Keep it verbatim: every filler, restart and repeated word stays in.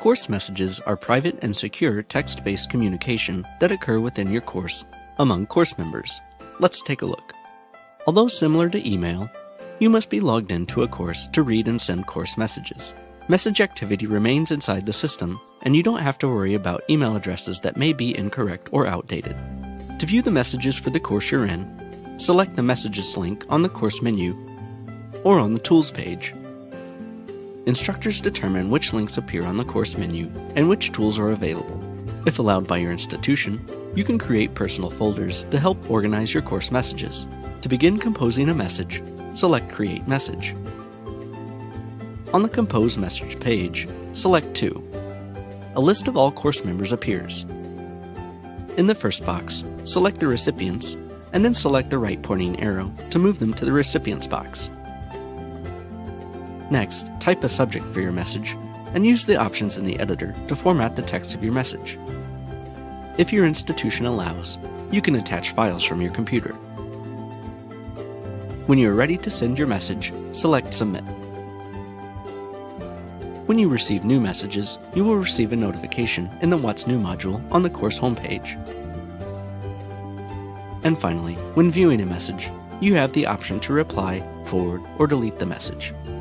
Course messages are private and secure text-based communication that occur within your course among course members. Let's take a look. Although similar to email, you must be logged into a course to read and send course messages. Message activity remains inside the system, and you don't have to worry about email addresses that may be incorrect or outdated. To view the messages for the course you're in, select the Messages link on the course menu or on the Tools page. Instructors determine which links appear on the course menu and which tools are available. If allowed by your institution, you can create personal folders to help organize your course messages. To begin composing a message, select Create Message. On the Compose Message page, select To. A list of all course members appears. In the first box, select the Recipients, and then select the right pointing arrow to move them to the Recipients box. Next, type a subject for your message, and use the options in the editor to format the text of your message. If your institution allows, you can attach files from your computer. When you are ready to send your message, select Submit. When you receive new messages, you will receive a notification in the What's New module on the course homepage. And finally, when viewing a message, you have the option to reply, forward, or delete the message.